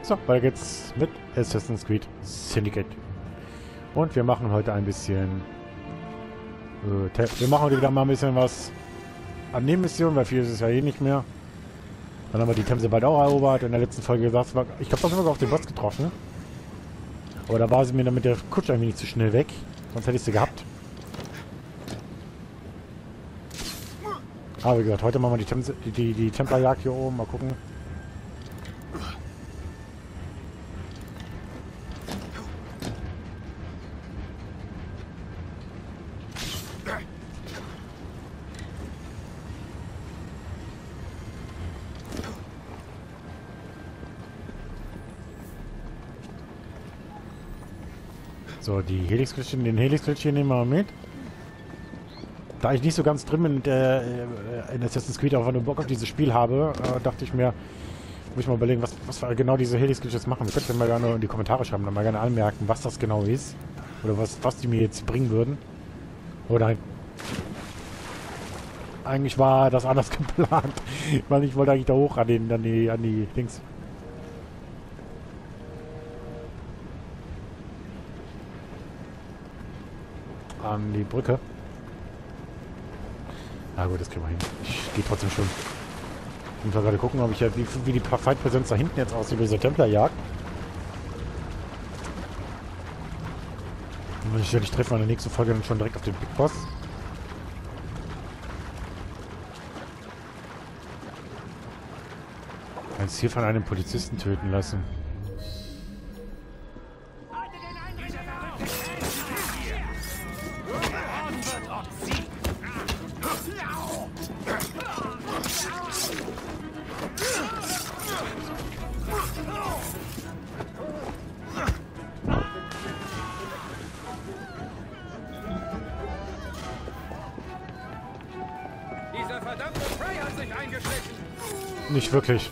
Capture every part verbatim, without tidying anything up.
So, weiter geht's mit Assassin's Creed Syndicate. Und wir machen heute ein bisschen... Äh, wir machen heute wieder mal ein bisschen was an Nebenmissionen, weil viel ist es ja eh nicht mehr. Dann haben wir die Themse bald auch erobert. In der letzten Folge gesagt, war, ich glaube, da sind wir auf den Boss getroffen. Aber da war sie mir dann mit der Kutsche ein wenig zu schnell weg. Sonst hätte ich sie gehabt. Aber wie gesagt, heute machen wir die, Themse, die, die, die Templerjagd hier oben. Mal gucken. So, die Helix-Glitchchen, den Helix-Glitchchen nehmen wir mit. Da ich nicht so ganz drin bin in, der, in Assassin's Creed, auch wenn ich Bock auf dieses Spiel habe, äh, dachte ich mir, muss ich mal überlegen, was, was wir genau diese Helix-Glitches machen. Wir könnten mal gerne in die Kommentare schreiben, dann mal gerne anmerken, was das genau ist. Oder was, was die mir jetzt bringen würden. Oder eigentlich war das anders geplant, weil ich wollte eigentlich da hoch an, den, an die, an die Dings. An die Brücke. Na gut, das kriegen wir hin. Ich gehe trotzdem schon. Ich muss mal gerade gucken, ob ich ja, wie, wie die Feindpräsenz da hinten jetzt aussieht, diese Templerjagd. Und wenn ich ja nicht treffe, in der nächsten Folge dann schon direkt auf den Big Boss. Ein Ziel von einem Polizisten töten lassen. Dieser verdammte Prey hat sich eingeschlichen. Nicht wirklich.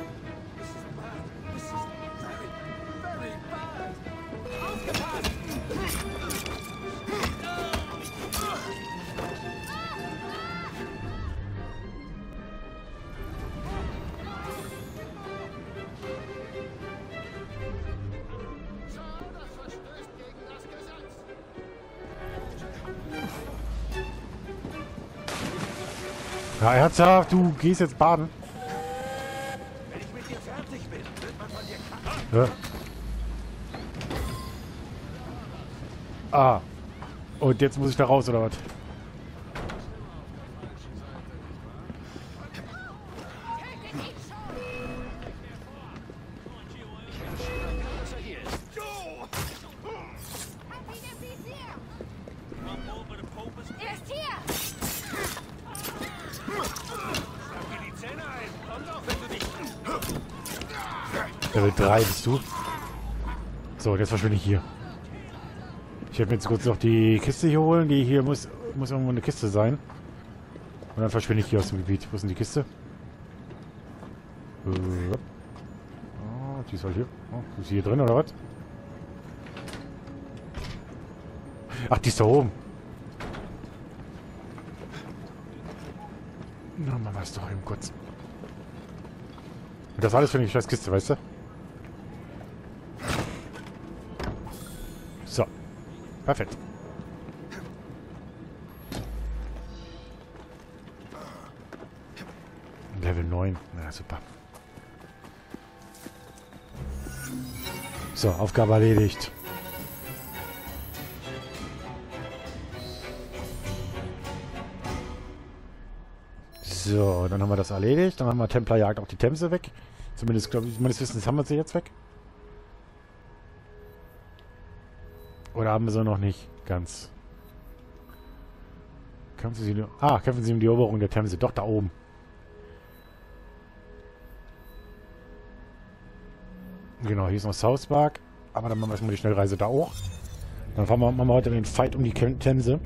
Ja, ernsthaft, du gehst jetzt baden. Wenn ich mit dir fertig bin, wird man von dir kacken. Ja. Ah. Und jetzt muss ich da raus, oder was? Level drei bist du. So, jetzt verschwinde ich hier. Ich werde mir jetzt kurz noch die Kiste hier holen. Die hier muss, muss irgendwo eine Kiste sein. Und dann verschwinde ich hier aus dem Gebiet. Wo ist denn die Kiste? Äh, oh, die ist halt hier. Oh, ist sie hier drin, oder was? Ach, die ist da oben. Na, machen wir es doch eben kurz. Und das alles für eine scheiß Kiste, weißt du? So. Perfekt. Level neun. Na, super. So, Aufgabe erledigt. So, dann haben wir das erledigt. Dann haben wir Templerjagd auch die Themse weg. Zumindest, glaube ich, meines Wissens haben wir sie jetzt weg. Oder haben wir sie noch nicht ganz? Kämpfen sie, ah, kämpfen sie um die Eroberung der Themse. Doch, da oben. Genau, hier ist noch South Park. Aber dann machen wir erstmal die Schnellreise da auch. Dann fahren wir, machen wir heute den Fight um die Themse.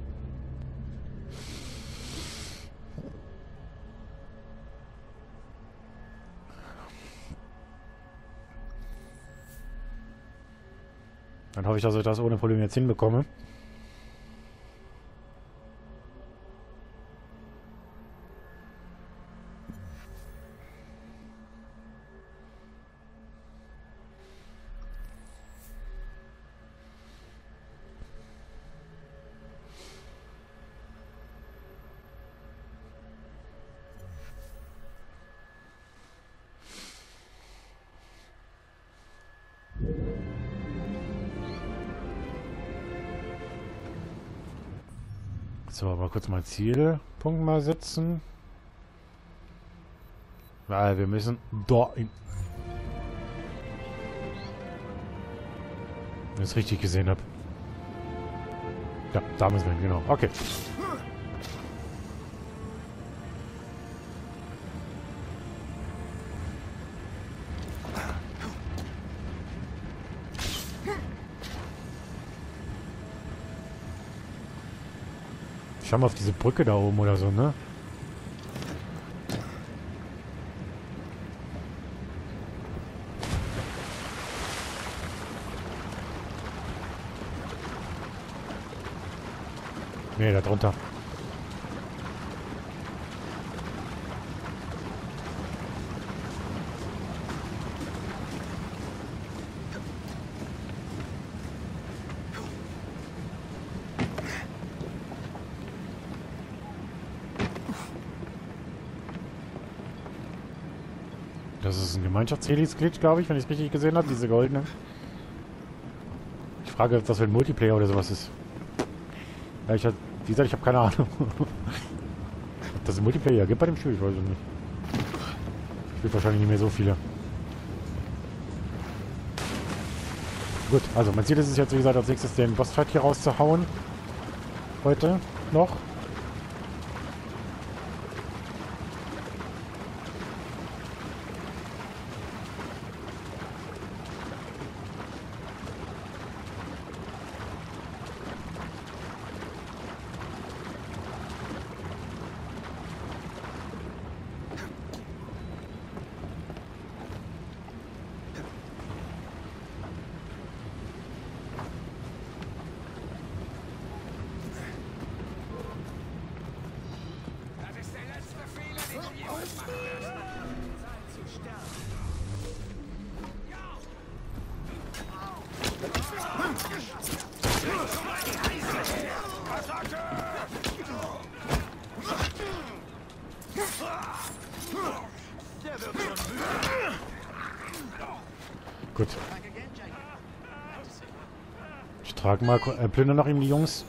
Dann hoffe ich, dass ich das ohne Probleme jetzt hinbekomme. So, mal kurz mal Zielpunkt mal setzen. Weil wir müssen da in... Wenn ich es richtig gesehen habe. Ja, da müssen wir hin, genau. Okay. Schau mal auf diese Brücke da oben oder so, ne? Ne, da drunter. Das ist ein Gemeinschaftshelis-Glitch, glaube ich, wenn ich es richtig gesehen habe, diese goldene. Ich frage, ob das für ein Multiplayer oder sowas ist. Ja, ich hab, wie gesagt, ich habe keine Ahnung. Ob das ein Multiplayer gibt bei dem Spiel, ich weiß es nicht. Es gibt wahrscheinlich nicht mehr so viele. Gut, also mein Ziel ist es jetzt, wie gesagt, als nächstes den Bossfight hier rauszuhauen. Heute noch. Gut. Ich trage mal, äh, plündern nach ihm die Jungs.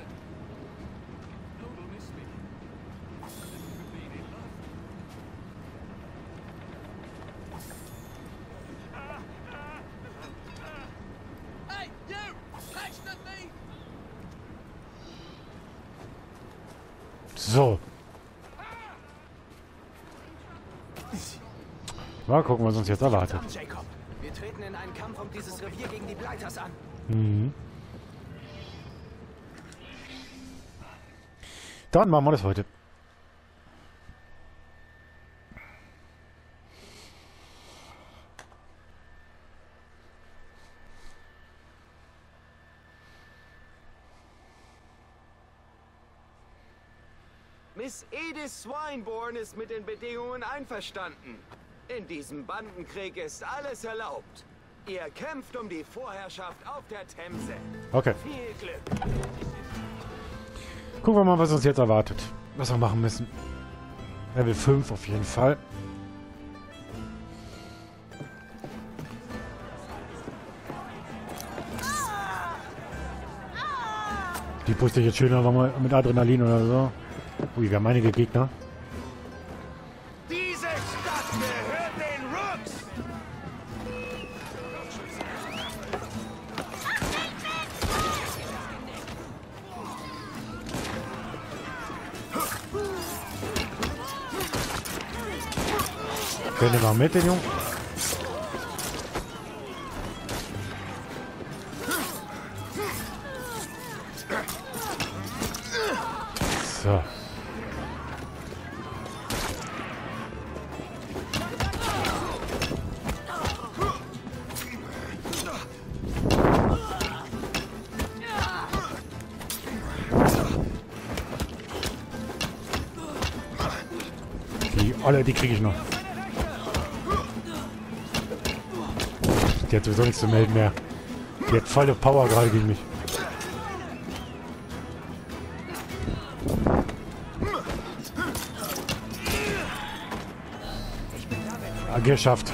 So. Mal gucken, was uns jetzt erwartet. Jacob, wir treten in einen Kampf um dieses Revier gegen die Blighters an. Mhm. Dann machen wir das heute. Miss Edith Swineborn ist mit den Bedingungen einverstanden. In diesem Bandenkrieg ist alles erlaubt. Ihr kämpft um die Vorherrschaft auf der Themse. Okay. Viel Glück. Gucken wir mal, was uns jetzt erwartet. Was wir machen müssen. Level fünf auf jeden Fall. Die pusht ich jetzt schöner nochmal mit Adrenalin oder so. Ui, wir haben einige Gegner. Diese Stadt gehört den Rooks! Okay, nehmen wir mit, den Jungen. So. Die alle, die kriege ich noch. Die hat sowieso nichts zu melden mehr. Die hat volle Power gerade gegen mich. Ah, geschafft.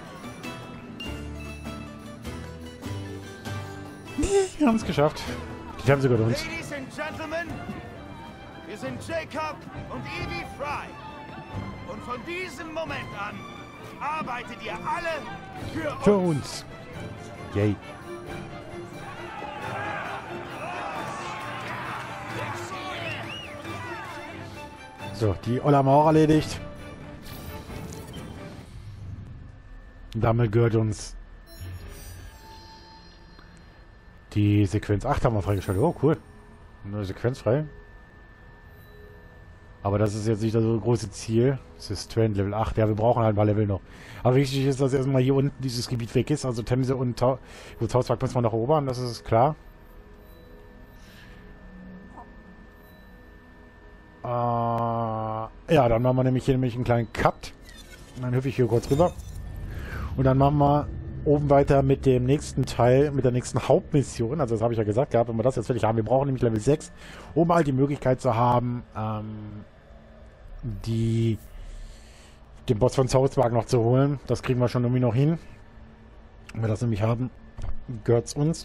Wir haben es geschafft. Die Themse gehört uns. Ladies and Gentlemen, wir sind Jacob und Evie Fry. Und von diesem Moment an arbeitet ihr alle für uns. Für uns. Yay. So, die Olle haben wir auch erledigt. Damit gehört uns die Sequenz acht haben wir freigeschaltet. Oh, cool. Eine Sequenz frei. Aber das ist jetzt nicht das so große Ziel. Das ist Trend Level acht. Ja, wir brauchen halt ein paar Level noch. Aber wichtig ist, dass erstmal hier unten dieses Gebiet weg ist. Also Themse und Tau Gut, Hauswag müssen wir noch erobern, das ist klar. Äh, ja, dann machen wir nämlich hier nämlich einen kleinen Cut. Und dann hüpfe ich hier kurz rüber. Und dann machen wir oben weiter mit dem nächsten Teil, mit der nächsten Hauptmission. Also das habe ich ja gesagt gehabt, wenn wir das jetzt fertig haben. Wir brauchen nämlich Level sechs, um halt die Möglichkeit zu haben, ähm, die den Boss von Southwark noch zu holen. Das kriegen wir schon irgendwie noch hin. Wenn wir das nämlich haben, gehört es uns.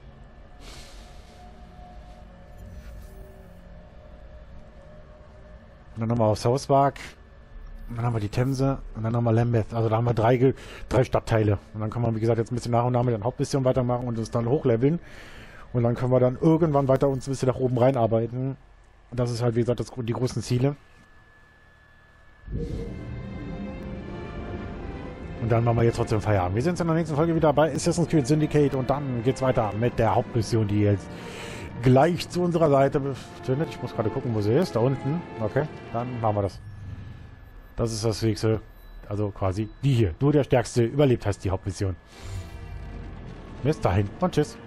Und dann haben wir auch Southwark. Und dann haben wir die Themse und dann haben wir Lambeth. Also da haben wir drei, drei Stadtteile. Und dann können wir, wie gesagt, jetzt ein bisschen nach und nach mit der Hauptmission weitermachen und es dann hochleveln. Und dann können wir dann irgendwann weiter uns ein bisschen nach oben reinarbeiten. Und das ist halt, wie gesagt, das, die großen Ziele. Und dann machen wir jetzt trotzdem Feierabend. Wir sehen uns in der nächsten Folge wieder bei Assassin's Creed Syndicate. Und dann geht's weiter mit der Hauptmission, die jetzt gleich zu unserer Seite befindet. Ich muss gerade gucken, wo sie ist. Da unten. Okay, dann machen wir das. Das ist das nächste, also quasi die hier. Nur der Stärkste überlebt, heißt die Hauptmission. Bis dahin und tschüss.